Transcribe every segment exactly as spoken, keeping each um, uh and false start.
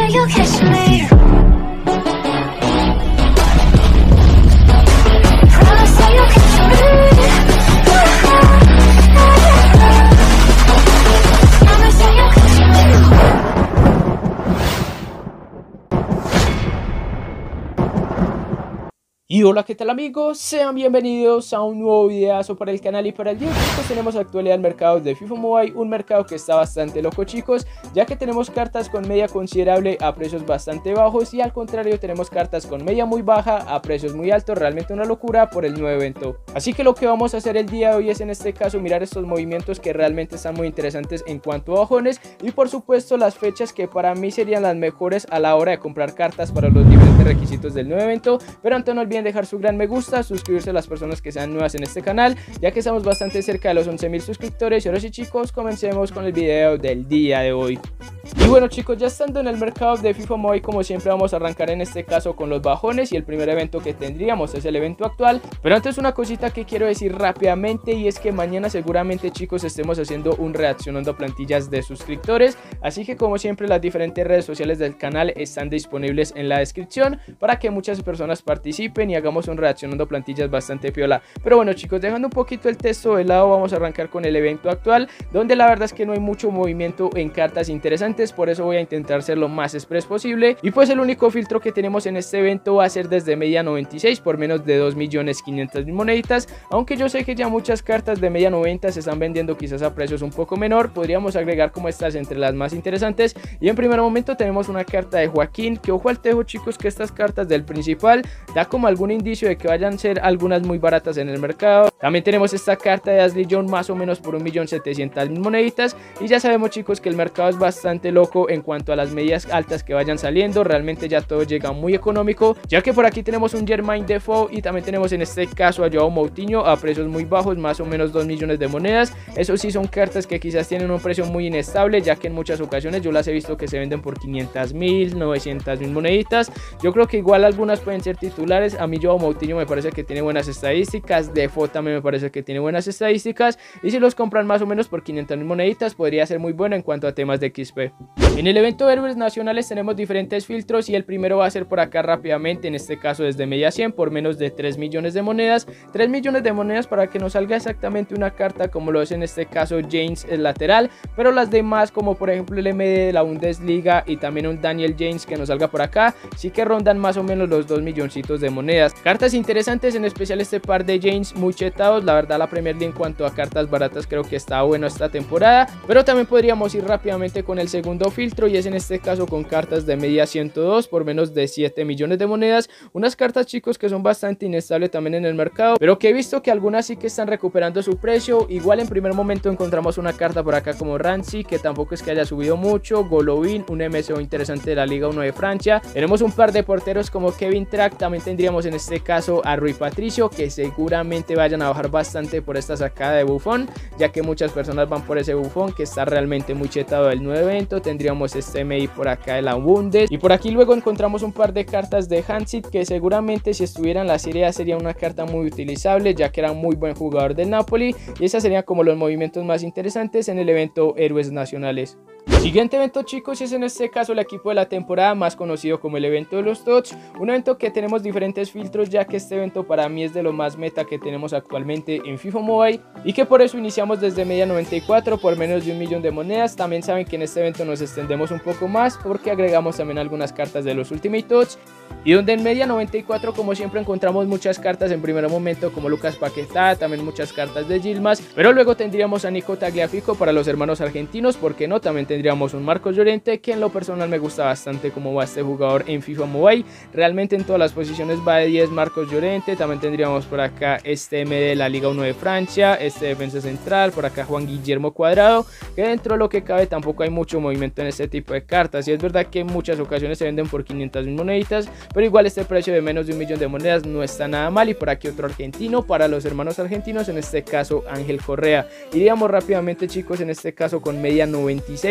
you catch me. Promise that you'll catch me. Promise that you'll catch me. Y hola, ¿qué tal amigos? Sean bienvenidos a un nuevo videazo para el canal. Y para el día de hoy, chicos, tenemos actualidad del mercado de FIFA Mobile, un mercado que está bastante loco, chicos, ya que tenemos cartas con media considerable a precios bastante bajos, y al contrario tenemos cartas con media muy baja a precios muy altos. Realmente una locura por el nuevo evento. Así que lo que vamos a hacer el día de hoy es, en este caso, mirar estos movimientos que realmente están muy interesantes en cuanto a bajones, y por supuesto las fechas que para mí serían las mejores a la hora de comprar cartas para los diferentes requisitos del nuevo evento. Pero antes no olviden dejar su gran me gusta, suscribirse a las personas que sean nuevas en este canal, ya que estamos bastante cerca de los once mil suscriptores. Y ahora sí, chicos, comencemos con el video del día de hoy. Y bueno, chicos, ya estando en el mercado de FIFA Mobile, como siempre vamos a arrancar en este caso con los bajones, y el primer evento que tendríamos es el evento actual. Pero antes una cosita que quiero decir rápidamente, y es que mañana seguramente, chicos, estemos haciendo un reaccionando a plantillas de suscriptores, así que como siempre las diferentes redes sociales del canal están disponibles en la descripción para que muchas personas participen y hagamos un reaccionando a plantillas bastante piola. Pero bueno, chicos, dejando un poquito el texto de lado, vamos a arrancar con el evento actual, donde la verdad es que no hay mucho movimiento en cartas interesantes. Por eso voy a intentar ser lo más express posible, y pues el único filtro que tenemos en este evento va a ser desde media noventa y seis por menos de dos millones quinientas mil moneditas, aunque yo sé que ya muchas cartas de media noventa se están vendiendo quizás a precios un poco menor. Podríamos agregar como estas entre las más interesantes, y en primer momento tenemos una carta de Joaquín, que ojo al tejo, chicos, que estas cartas del principal da como algún indicio de que vayan a ser algunas muy baratas en el mercado. También tenemos esta carta de Ashley Young más o menos por un millón setecientas mil moneditas, y ya sabemos, chicos, que el mercado es bastante loco en cuanto a las medias altas que vayan saliendo. Realmente ya todo llega muy económico, ya que por aquí tenemos un Jermaine Defoe, y también tenemos en este caso a Joao Moutinho a precios muy bajos, más o menos dos millones de monedas. Eso sí, son cartas que quizás tienen un precio muy inestable, ya que en muchas ocasiones yo las he visto que se venden por quinientas mil, novecientas mil moneditas. Yo creo que igual algunas pueden ser titulares. A mí Joao Moutinho me parece que tiene buenas estadísticas, Defoe también me parece que tiene buenas estadísticas, y si los compran más o menos por quinientas mil moneditas podría ser muy bueno en cuanto a temas de X P. En el evento de héroes nacionales tenemos diferentes filtros, y el primero va a ser por acá rápidamente, en este caso desde media cien por menos de tres millones de monedas. tres millones de monedas para que nos salga exactamente una carta como lo es en este caso James, el lateral, pero las demás, como por ejemplo el M D de la Bundesliga y también un Daniel James que nos salga por acá, sí que rondan más o menos los dos milloncitos de monedas. Cartas interesantes, en especial este par de James muy chetados. La verdad, la Premier League en cuanto a cartas baratas creo que está bueno esta temporada, pero también podríamos ir rápidamente con el segundo filtro, y es en este caso con cartas de media ciento dos por menos de siete millones de monedas. Unas cartas, chicos, que son bastante inestables también en el mercado, pero que he visto que algunas sí que están recuperando su precio. Igual en primer momento encontramos una carta por acá como Ramsey, que tampoco es que haya subido mucho, Golovin, un M S O interesante de la Liga uno de Francia. Tenemos un par de porteros como Kevin Trapp, también tendríamos en este caso a Rui Patricio, que seguramente vayan a bajar bastante por esta sacada de Buffon, ya que muchas personas van por ese Buffon que está realmente muy chetado del nuevo evento. Tendríamos este M I por acá de la Bundes, y por aquí luego encontramos un par de cartas de Hansit, que seguramente si estuviera en la Serie A sería una carta muy utilizable, ya que era un muy buen jugador del Napoli, y esas serían como los movimientos más interesantes en el evento héroes nacionales. Siguiente evento, chicos, es en este caso el equipo de la temporada, más conocido como el evento de los Tots, un evento que tenemos diferentes filtros, ya que este evento para mí es de lo más meta que tenemos actualmente en FIFA Mobile, y que por eso iniciamos desde media noventa y cuatro por menos de un millón de monedas. También saben que en este evento nos extendemos un poco más porque agregamos también algunas cartas de los Ultimate Tots, y donde en media noventa y cuatro como siempre encontramos muchas cartas en primer momento como Lucas Paquetá, también muchas cartas de Yilmaz, pero luego tendríamos a Nico Tagliafico para los hermanos argentinos, porque no, también tendríamos un Marcos Llorente, que en lo personal me gusta bastante cómo va este jugador en FIFA Mobile. Realmente en todas las posiciones va de diez Marcos Llorente. También tendríamos por acá este M D de la Liga uno de Francia, este defensa central, por acá Juan Guillermo Cuadrado, que dentro de lo que cabe tampoco hay mucho movimiento en este tipo de cartas, y es verdad que en muchas ocasiones se venden por quinientas mil moneditas, pero igual este precio de menos de un millón de monedas no está nada mal. Y por aquí otro argentino para los hermanos argentinos, en este caso Ángel Correa. Iríamos rápidamente, chicos, en este caso con media noventa y seis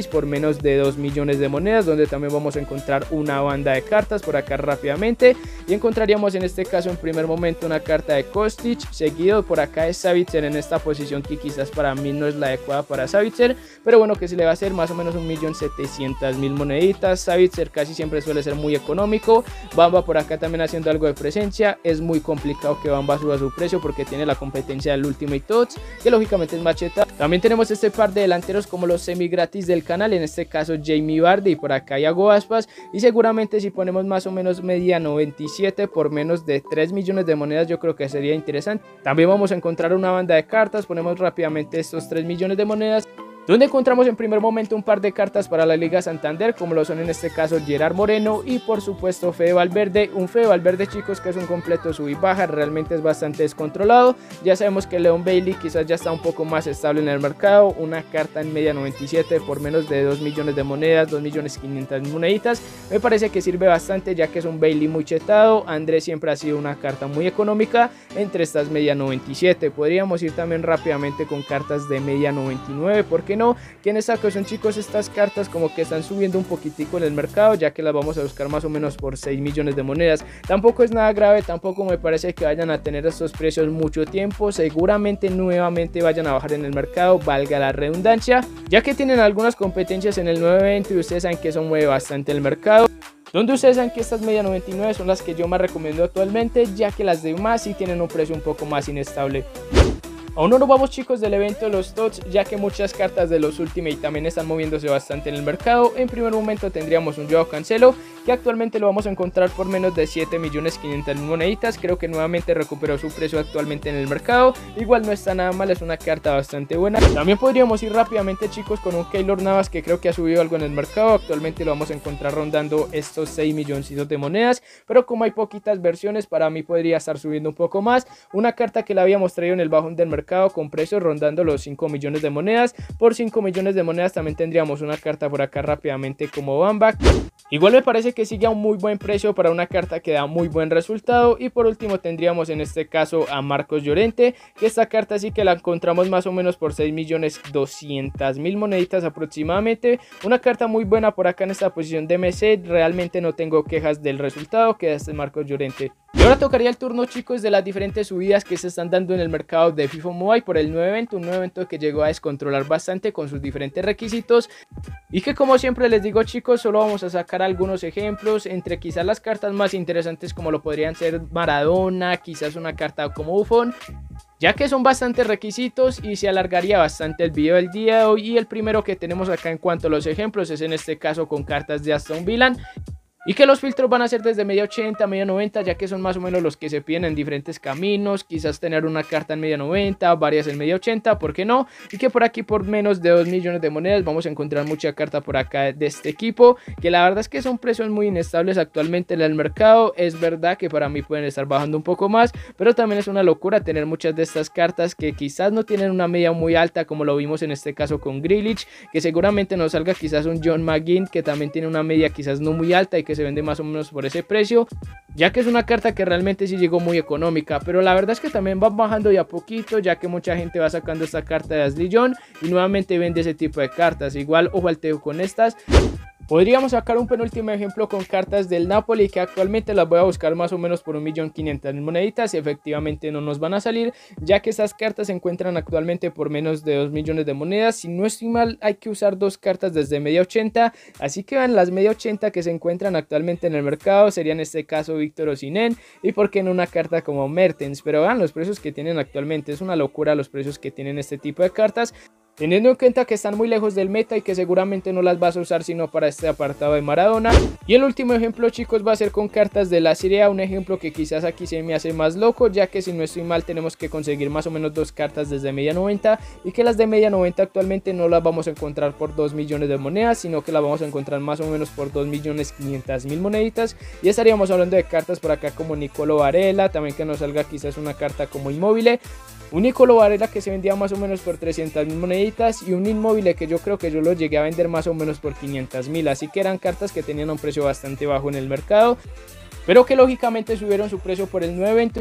seis por menos de dos millones de monedas, donde también vamos a encontrar una banda de cartas por acá rápidamente, y encontraríamos en este caso en primer momento una carta de Kostic, seguido por acá de Savitzer en esta posición que quizás para mí no es la adecuada para Savitzer, pero bueno, que se le va a hacer más o menos un millón setecientas mil moneditas. Savitzer casi siempre suele ser muy económico. Bamba por acá también haciendo algo de presencia. Es muy complicado que Bamba suba su precio porque tiene la competencia del Ultimate Tots, que lógicamente es macheta. También tenemos este par de delanteros como los semi gratis del canal, en este caso Jamie Vardy, y por acá Iago Aspas, y seguramente si ponemos más o menos media noventa y siete por menos de tres millones de monedas, yo creo que sería interesante. También vamos a encontrar una banda de cartas. Ponemos rápidamente estos tres millones de monedas, donde encontramos en primer momento un par de cartas para la Liga Santander, como lo son en este caso Gerard Moreno y por supuesto Fede Valverde. Un Fede Valverde, chicos, que es un completo sub y baja, realmente es bastante descontrolado. Ya sabemos que Leon Bailey quizás ya está un poco más estable en el mercado. Una carta en media noventa y siete por menos de dos millones de monedas, dos millones quinientas mil moneditas, me parece que sirve bastante, ya que es un Bailey muy chetado. Andrés siempre ha sido una carta muy económica entre estas media noventa y siete. Podríamos ir también rápidamente con cartas de media noventa y nueve, porque no, que en esta ocasión, chicos, estas cartas como que están subiendo un poquitico en el mercado, ya que las vamos a buscar más o menos por seis millones de monedas. Tampoco es nada grave, tampoco me parece que vayan a tener estos precios mucho tiempo. Seguramente nuevamente vayan a bajar en el mercado, valga la redundancia, ya que tienen algunas competencias en el nuevo evento y ustedes saben que eso mueve bastante el mercado, donde ustedes saben que estas media noventa y nueve son las que yo más recomiendo actualmente, ya que las demás sí tienen un precio un poco más inestable. Aún no nos vamos, chicos, del evento de los Tots, ya que muchas cartas de los Ultimate también están moviéndose bastante en el mercado. En primer momento tendríamos un Joao Cancelo, que actualmente lo vamos a encontrar por menos de siete millones quinientas mil moneditas. Creo que nuevamente recuperó su precio actualmente en el mercado. Igual no está nada mal, es una carta bastante buena. También podríamos ir rápidamente, chicos, con un Keylor Navas, que creo que ha subido algo en el mercado. Actualmente lo vamos a encontrar rondando estos seis milloncitos de monedas, pero como hay poquitas versiones, para mí podría estar subiendo un poco más. Una carta que la habíamos traído en el bajón del mercado con precios rondando los cinco millones de monedas. Por cinco millones de monedas también tendríamos una carta por acá rápidamente como Bamba. Igual me parece que sigue a un muy buen precio para una carta que da muy buen resultado. Y por último tendríamos en este caso a Marcos Llorente, que esta carta sí que la encontramos más o menos por seis millones doscientas mil moneditas aproximadamente. Una carta muy buena por acá en esta posición de M C. Realmente no tengo quejas del resultado que da este Marcos Llorente. Y ahora tocaría el turno, chicos, de las diferentes subidas que se están dando en el mercado de FIFA Mobile por el nuevo evento, un nuevo evento que llegó a descontrolar bastante con sus diferentes requisitos, y que, como siempre les digo, chicos, solo vamos a sacar algunos ejemplos entre quizás las cartas más interesantes, como lo podrían ser Maradona, quizás una carta como Buffon, ya que son bastantes requisitos y se alargaría bastante el video del día de hoy. Y el primero que tenemos acá en cuanto a los ejemplos es en este caso con cartas de Aston Villa, y que los filtros van a ser desde media ochenta, media noventa, ya que son más o menos los que se piden en diferentes caminos. Quizás tener una carta en media noventa, varias en media ochenta, ¿por qué no? Y que por aquí por menos de dos millones de monedas vamos a encontrar mucha carta por acá de este equipo, que la verdad es que son precios muy inestables actualmente en el mercado. Es verdad que para mí pueden estar bajando un poco más, pero también es una locura tener muchas de estas cartas que quizás no tienen una media muy alta, como lo vimos en este caso con Grealish, que seguramente nos salga quizás un John McGinn, que también tiene una media quizás no muy alta y que se vende más o menos por ese precio, ya que es una carta que realmente sí llegó muy económica. Pero la verdad es que también va bajando ya poquito, ya que mucha gente va sacando esta carta de Ashley Young y nuevamente vende ese tipo de cartas. Igual ojo al teo con estas. Podríamos sacar un penúltimo ejemplo con cartas del Napoli, que actualmente las voy a buscar más o menos por un millón quinientas mil moneditas y efectivamente no nos van a salir, ya que estas cartas se encuentran actualmente por menos de dos millones de monedas. Si no estoy mal, hay que usar dos cartas desde media ochenta, así que van las media ochenta que se encuentran actualmente en el mercado, sería en este caso Víctor Osimhen y por qué no una carta como Mertens. Pero vean los precios que tienen actualmente, es una locura los precios que tienen este tipo de cartas, teniendo en cuenta que están muy lejos del meta y que seguramente no las vas a usar sino para este apartado de Maradona. Y el último ejemplo, chicos, va a ser con cartas de la Serie A, un ejemplo que quizás aquí se me hace más loco, ya que si no estoy mal tenemos que conseguir más o menos dos cartas desde media noventa, y que las de media noventa actualmente no las vamos a encontrar por dos millones de monedas, sino que las vamos a encontrar más o menos por dos millones quinientas mil moneditas. Y estaríamos hablando de cartas por acá como Nicolo Varela, también que nos salga quizás una carta como Immobile, un Nicolo Varela que se vendía más o menos por trescientas mil moneditas, y un Immobile que yo creo que yo lo llegué a vender más o menos por quinientas mil, así que eran cartas que tenían un precio bastante bajo en el mercado, pero que lógicamente subieron su precio por el nuevo evento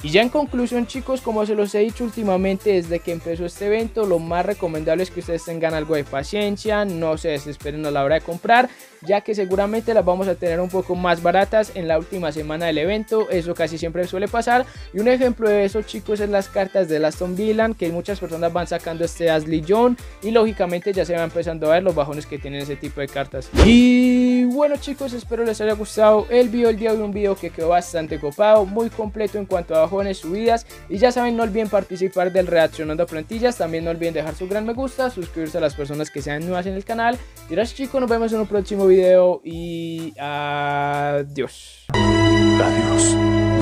Y ya en conclusión, chicos, como se los he dicho últimamente desde que empezó este evento, lo más recomendable es que ustedes tengan algo de paciencia, no se desesperen a la hora de comprar, ya que seguramente las vamos a tener un poco más baratas en la última semana del evento. Eso casi siempre suele pasar, y un ejemplo de eso, chicos, es las cartas de Aston Villa, que muchas personas van sacando este Ashley Young, y lógicamente ya se va empezando a ver los bajones que tienen ese tipo de cartas. Y bueno, chicos, espero les haya gustado el video el día de hoy, un video que quedó bastante copado, muy completo en cuanto a bajones, subidas, y ya saben, no olviden participar del reaccionando a plantillas, también no olviden dejar su gran me gusta, suscribirse a las personas que sean nuevas en el canal. Y gracias, chicos, nos vemos en un próximo video y adiós. Adiós.